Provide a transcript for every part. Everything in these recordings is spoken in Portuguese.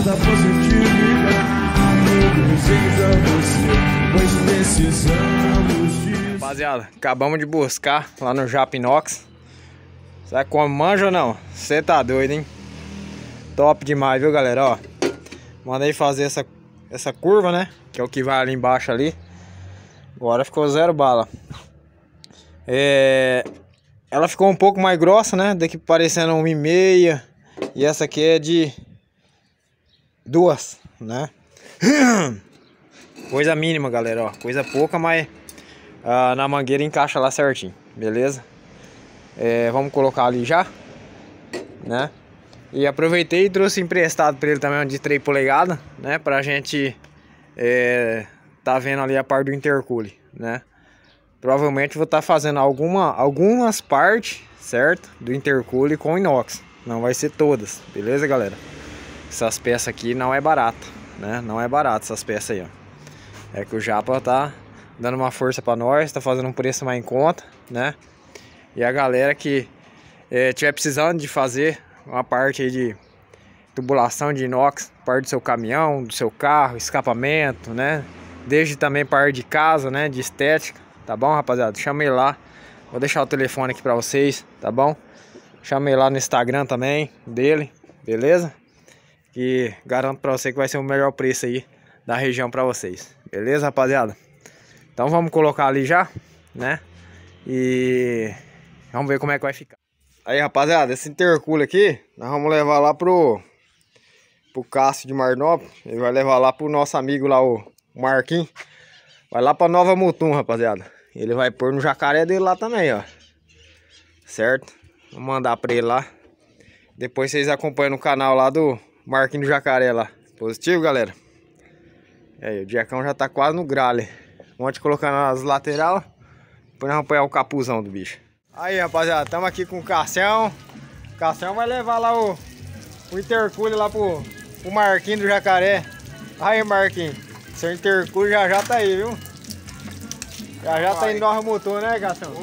da positividade. Eu desejo a você, pois precisamos disso. Rapaziada, acabamos de buscar lá no Japa Inox. Será que como manja ou não? Você tá doido, hein? Top demais, viu, galera? Ó, mandei fazer essa curva, né? Que é o que vai ali embaixo ali. Agora ficou 0 bala. Ela ficou um pouco mais grossa, né? Daqui parecendo 1,5. E essa aqui é de 2, né? Coisa mínima, galera, ó. Coisa pouca, mas na mangueira encaixa lá certinho, beleza? Vamos colocar ali já, né? E aproveitei e trouxe emprestado para ele também um de 3 polegadas, né? Pra gente tá vendo ali a parte do intercooler, né? Provavelmente vou estar fazendo algumas partes, certo? Do intercooler com inox. Não vai ser todas, beleza, galera? Essas peças aqui não é barata, né? Não é barato essas peças aí, ó. É que o Japa tá dando uma força pra nós, tá fazendo um preço mais em conta, né? E a galera que tiver precisando de fazer uma parte aí de tubulação de inox, parte do seu caminhão, do seu carro, escapamento, né? Desde também parte de casa, né? De estética, tá bom, rapaziada? Chama ele lá. Vou deixar o telefone aqui pra vocês, tá bom? Chama ele lá no Instagram também, dele, beleza? Que garanto pra você que vai ser o melhor preço aí da região pra vocês. Beleza, rapaziada? Então vamos colocar ali já, né? E vamos ver como é que vai ficar. Aí, rapaziada, esse intercooler aqui, nós vamos levar lá pro Cássio de Marnópolis. Ele vai levar lá pro nosso amigo lá, o Marquinhos. Vai lá pra Nova Mutum, rapaziada. Ele vai pôr no jacaré dele lá também, ó. Certo? Vou mandar pra ele lá. Depois vocês acompanham no canal lá do Marquinhos do Jacaré lá. Positivo, galera? Aí, o Diacão já tá quase no grale. Ontem colocando nas lateral. Depois nós vamos apoiar o capuzão do bicho. Aí, rapaziada, estamos aqui com o Cassião. O Cassião vai levar lá o intercooler lá pro Marquinhos do Jacaré. Aí, Marquinhos, seu intercooler já tá aí, viu? Já tá indo no motor, né, Cassião?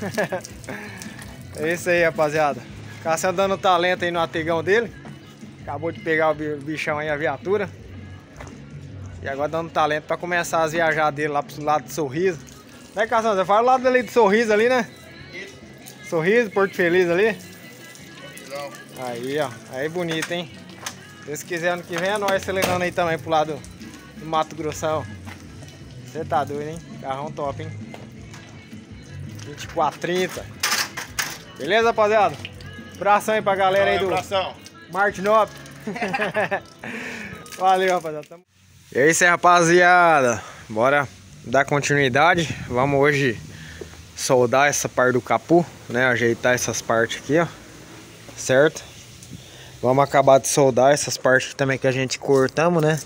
É isso aí, rapaziada. Cassião dando talento aí no ategão dele. Acabou de pegar o bichão aí, a viatura. E agora dando talento pra começar as viajar dele lá pro lado de Sorriso. Né, Cassião? Você fala o lado ali de Sorriso ali, né? Isso. Sorriso, Porto Feliz ali. Não. Aí, ó. Aí bonito, hein? Se Deus quiser, ano que vem é nós acelerando aí também pro lado do Mato Grossão. Você tá doido, hein? Carrão top, hein? 2430. Beleza, rapaziada? Abração aí pra galera aí do Martinópolis. Valeu, rapaziada. E é isso aí, rapaziada. Bora dar continuidade. Vamos hoje soldar essa parte do capô, né? Ajeitar essas partes aqui, ó. Certo? Vamos acabar de soldar essas partes também que a gente cortamos, né?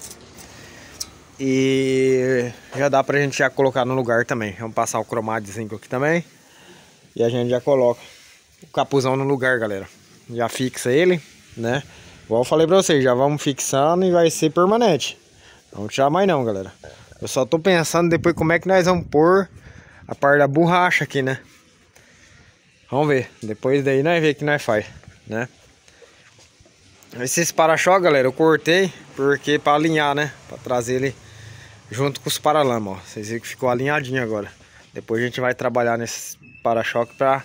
E já dá pra gente já colocar no lugar também. Vamos passar o cromado de zinco aqui também. E a gente já coloca o capuzão no lugar, galera. Já fixa ele, né? Igual eu falei pra vocês, já vamos fixando e vai ser permanente. Não vamos tirar mais não, galera. Eu só tô pensando depois como é que nós vamos pôr a parte da borracha aqui, né? Vamos ver. Depois daí nós vemos o que nós faz, né? Esses para-choques, galera, eu cortei porque pra alinhar, né? Pra trazer ele junto com os paralamas, ó. Vocês viram que ficou alinhadinho agora. Depois a gente vai trabalhar nesses para-choque pra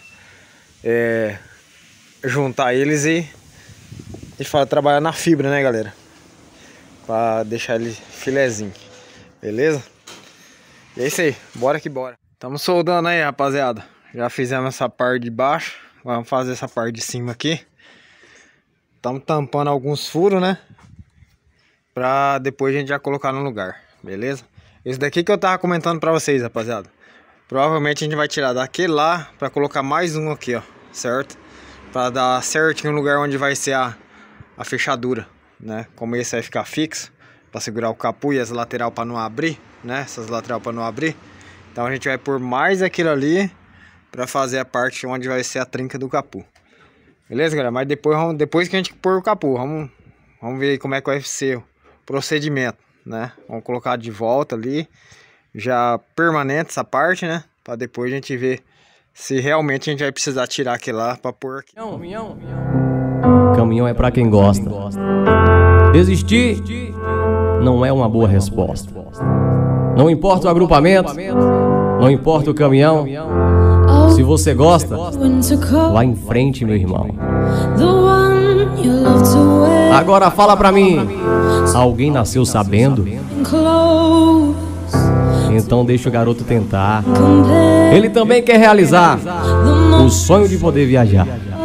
juntar eles e trabalhar na fibra, né, galera? Pra deixar ele filezinho. Beleza? E é isso aí, bora que bora. Estamos soldando aí, rapaziada. Já fizemos essa parte de baixo. Vamos fazer essa parte de cima aqui. Estamos tampando alguns furos, né? Pra depois a gente já colocar no lugar. Beleza? Esse daqui que eu tava comentando pra vocês, rapaziada. Provavelmente a gente vai tirar daquele lá pra colocar mais um aqui, ó. Certo? Pra dar certinho no lugar onde vai ser a fechadura, né? Como esse vai ficar fixo, pra segurar o capô e as lateral pra não abrir, né? Essas lateral pra não abrir. Então a gente vai pôr mais aquilo ali pra fazer a parte onde vai ser a trinca do capô. Beleza, galera? Mas depois que a gente pôr o capô, vamos ver como é que vai ser o procedimento, né? Vamos colocar de volta ali, já permanente essa parte, né? Pra depois a gente ver se realmente a gente vai precisar tirar aquele lá pra pôr aqui. Caminhão é pra quem gosta. Desistir não é uma boa resposta. Não importa o agrupamento, não importa o caminhão. Se você gosta, vá em frente, meu irmão. Agora fala pra mim, alguém nasceu sabendo? Então deixa o garoto tentar. Ele também quer realizar o sonho de poder viajar.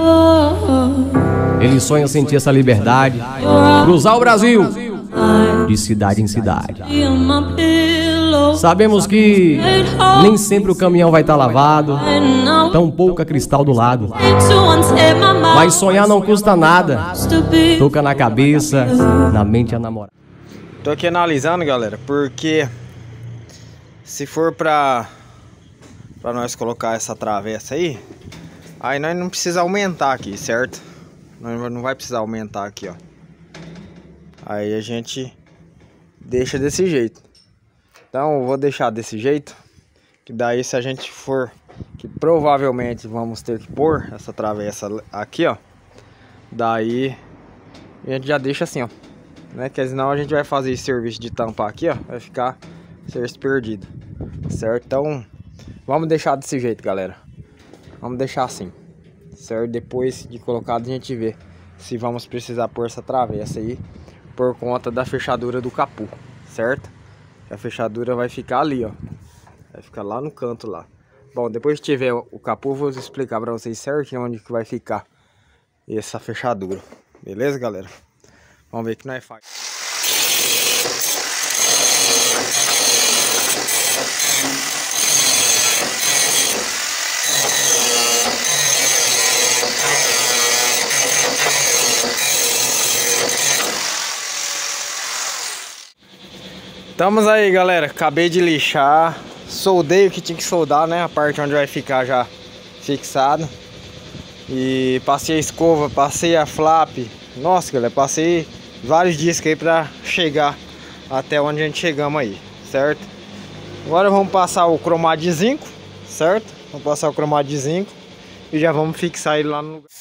Ele sonha sentir essa liberdade, cruzar o Brasil de cidade em cidade. Sabemos que nem sempre o caminhão vai estar lavado, tão pouca cristal do lado. Mas sonhar não custa nada. Toca na cabeça, na mente a namorar. Tô aqui analisando, galera, porque se for pra nós colocar essa travessa aí nós não precisa aumentar aqui, certo? Nós não vai precisar aumentar aqui, ó. Aí a gente deixa desse jeito. Então eu vou deixar desse jeito, que daí se a gente for, que provavelmente vamos ter que pôr essa travessa aqui, ó. Daí a gente já deixa assim, ó, né? Que senão a gente vai fazer esse serviço de tampar aqui, ó, vai ficar serviço perdido, certo? Então vamos deixar desse jeito, galera. Vamos deixar assim, certo? Depois de colocado a gente vê se vamos precisar pôr essa travessa aí por conta da fechadura do capô, certo? A fechadura vai ficar ali, ó. Vai ficar lá no canto lá. Bom, depois que tiver o capô, vou explicar pra vocês certinho onde que vai ficar essa fechadura. Beleza, galera? Vamos ver o que nós faz. Estamos aí, galera, acabei de lixar, soldei o que tinha que soldar, né, a parte onde vai ficar já fixado. E passei a escova, passei a flap. Nossa, galera, passei vários discos aí pra chegar até onde a gente chegamos aí, certo? Agora vamos passar o cromado de zinco, certo? Vamos passar o cromado de zinco e já vamos fixar ele lá no lugar.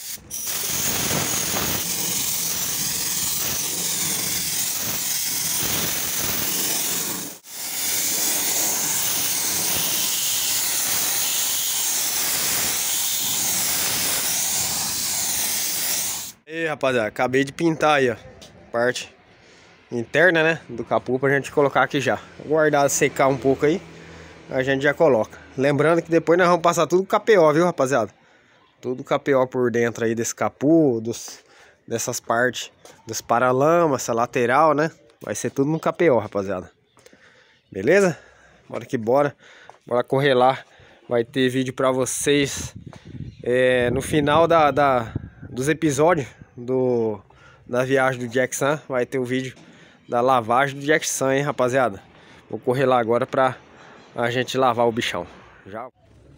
E rapaziada, acabei de pintar aí, ó, parte interna, né, do capô pra gente colocar aqui já. Guardar, secar um pouco aí, a gente já coloca. Lembrando que depois nós vamos passar tudo KPO, viu, rapaziada? Tudo KPO por dentro aí desse capô, dessas partes, dos paralamas, essa lateral, né? Vai ser tudo no KPO, rapaziada. Beleza? Bora que bora. Bora correr lá. Vai ter vídeo pra vocês no final dos episódios da viagem do Jackson. Vai ter o vídeo da lavagem do Jackson, hein, rapaziada. Vou correr lá agora pra a gente lavar o bichão. Já.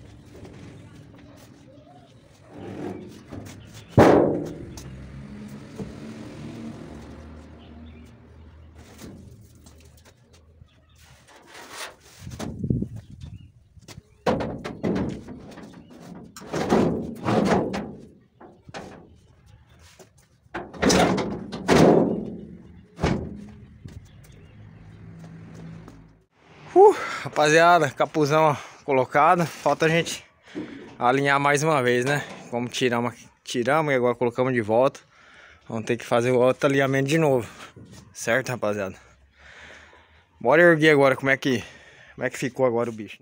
Rapaziada, capuzão colocado. Falta a gente alinhar mais uma vez, né? Como tiramos e agora colocamos de volta. Vamos ter que fazer o outro alinhamento de novo. Certo, rapaziada? Bora erguer agora como é que ficou agora o bicho.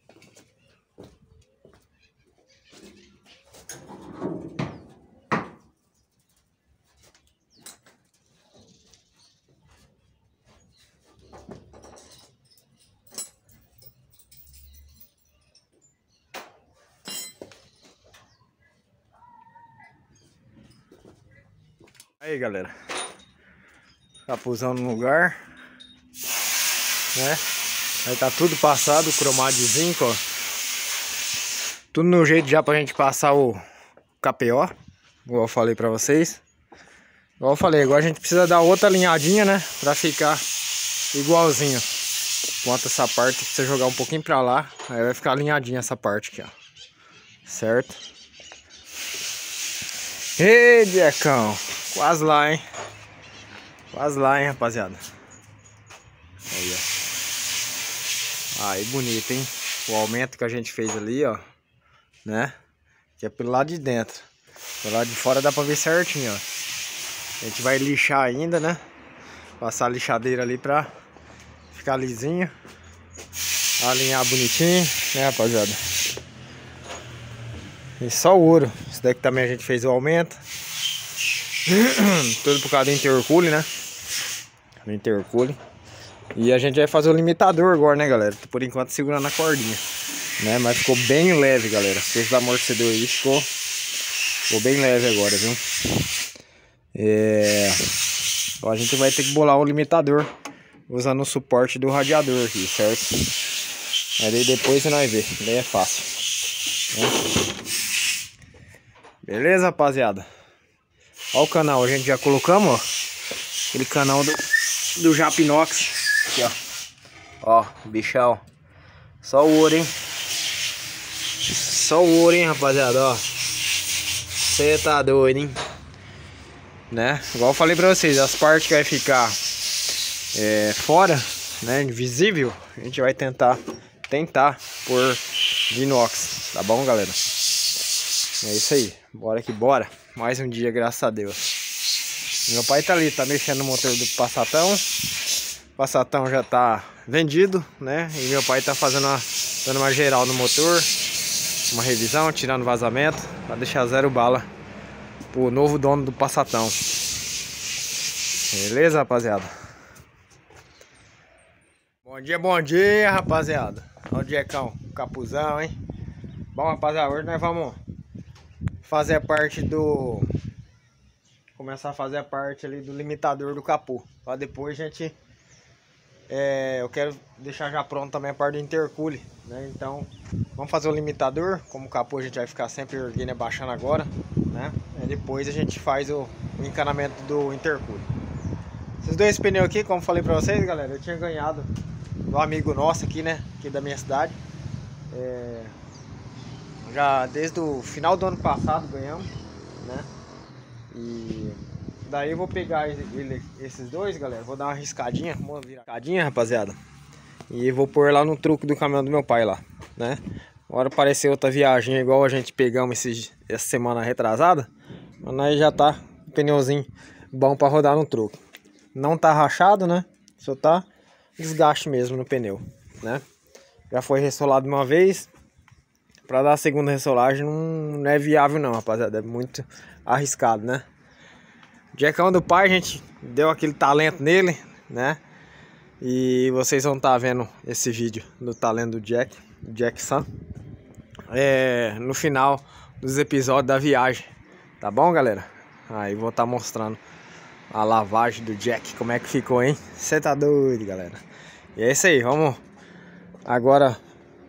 Aí, galera, capuzão no lugar, né? Aí tá tudo passado, o cromado de zinco, ó. Tudo no jeito já pra gente passar o KPO, igual eu falei pra vocês. Igual eu falei, agora a gente precisa dar outra alinhadinha, né? Pra ficar igualzinho. Enquanto essa parte precisa jogar um pouquinho pra lá, aí vai ficar alinhadinha essa parte aqui, ó. Certo? Ei, Diecão! Quase lá, hein? Quase lá, hein, rapaziada. Aí, ó. Aí, bonito, hein? O aumento que a gente fez ali, ó. Né? Que é pelo lado de dentro. Pelo lado de fora dá pra ver certinho, ó. A gente vai lixar ainda, né? Passar a lixadeira ali pra ficar lisinho. Alinhar bonitinho, né, rapaziada? E só o ouro. Isso daqui também a gente fez o aumento. Tudo por causa do intercooler, né? Do intercooler. E a gente vai fazer o limitador agora, né, galera? Por enquanto segurando a cordinha, né? Mas ficou bem leve, galera. Esse amortecedor aí ficou bem leve agora, viu? Então a gente vai ter que bolar um limitador usando o suporte do radiador aqui, certo? Mas aí depois você vai ver, daí é fácil, né? Beleza, rapaziada? Ó o canal, a gente já colocamos, ó. Aquele canal do Japinox. Aqui, ó. Ó, bichão. Só o ouro, hein? Só o ouro, hein, rapaziada, ó. Você tá doido, hein? Né? Igual eu falei pra vocês, as partes que vai ficar fora, né, invisível, a gente vai tentar por de inox, tá bom, galera? É isso aí, bora que bora. Mais um dia, graças a Deus. Meu pai tá ali, tá mexendo no motor do Passatão. O Passatão já tá vendido, né? E meu pai tá dando uma geral no motor, uma revisão, tirando vazamento, pra deixar zero bala pro novo dono do Passatão. Beleza, rapaziada? Bom dia, rapaziada. Olha o Jackão, capuzão, hein? Bom, rapaziada, hoje nós vamos fazer a parte do... Começar a fazer a parte ali do limitador do capô. Pra depois a gente... eu quero deixar já pronto também a parte do intercooler, né? Então, vamos fazer o limitador. Como o capô a gente vai ficar sempre erguendo e abaixando agora, né? E depois a gente faz o encanamento do intercooler. Esses dois pneus aqui, como falei pra vocês, galera, eu tinha ganhado do amigo nosso aqui, né? Aqui da minha cidade. Já desde o final do ano passado ganhamos, né? E daí eu vou pegar esses dois, galera. Vou dar uma riscadinha, rapaziada. E vou pôr lá no truque do caminhão do meu pai lá, né? Agora apareceu outra viagem igual a gente pegamos essa semana retrasada. Mas aí já tá o pneuzinho bom pra rodar no truque. Não tá rachado, né? Só tá desgaste mesmo no pneu, né? Já foi ressolado uma vez. Pra dar a segunda ressolagem não é viável não, rapaziada. É muito arriscado, né? O Jackão do pai, a gente deu aquele talento nele, né? E vocês vão estar vendo esse vídeo do talento do Jackson no final dos episódios da viagem. Tá bom, galera? Aí vou estar mostrando a lavagem do Jack, como é que ficou, hein? Você tá doido, galera. E é isso aí, vamos agora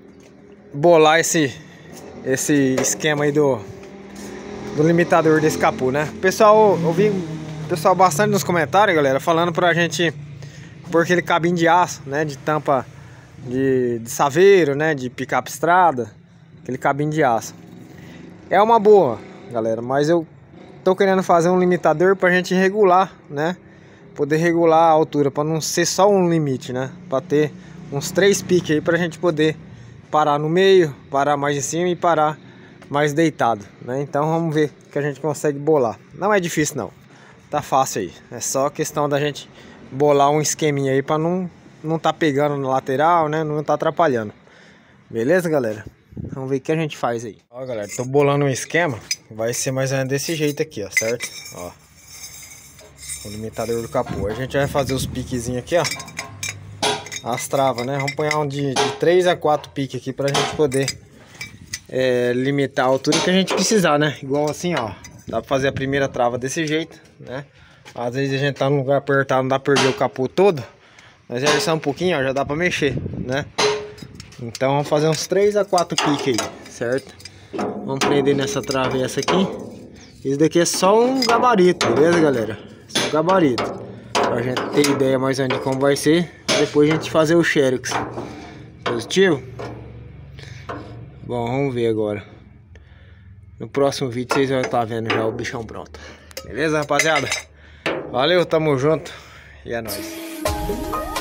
bolar esse esquema aí do limitador desse capô, né? Pessoal, eu vi bastante nos comentários, galera, falando pra gente pôr aquele cabinho de aço, né? De tampa de saveiro, né? De picape estrada, aquele cabinho de aço. É uma boa, galera, mas eu tô querendo fazer um limitador pra gente regular, né? Poder regular a altura, pra não ser só um limite, né? Pra ter uns 3 piques aí pra gente poder parar no meio, parar mais em cima e parar mais deitado, né? Então vamos ver que a gente consegue bolar. Não é difícil não, tá fácil aí. É só questão da gente bolar um esqueminha aí pra não tá pegando na lateral, né? Não tá atrapalhando. Beleza, galera? Vamos ver o que a gente faz aí. Ó, galera, tô bolando um esquema. Vai ser mais ou menos desse jeito aqui, ó, certo? Ó, o limitador do capô. A gente vai fazer os piquezinhos aqui, ó. As travas, né? Vamos pôr um de 3 a 4 piques aqui pra gente poder limitar a altura que a gente precisar, né? Igual assim, ó. Dá pra fazer a primeira trava desse jeito, né? Às vezes a gente tá num lugar apertado, não dá pra perder o capô todo. Mas é só um pouquinho, ó, já dá pra mexer, né? Então vamos fazer uns 3 a 4 piques aí, certo? Vamos prender nessa trava essa aqui. Isso daqui é só um gabarito, beleza, galera? Só um gabarito. Pra gente ter ideia mais ou menos de como vai ser. Depois a gente fazer o xerox. Positivo? Bom, vamos ver agora. No próximo vídeo vocês vão estar vendo já o bichão pronto. Beleza, rapaziada? Valeu, tamo junto. E é nóis.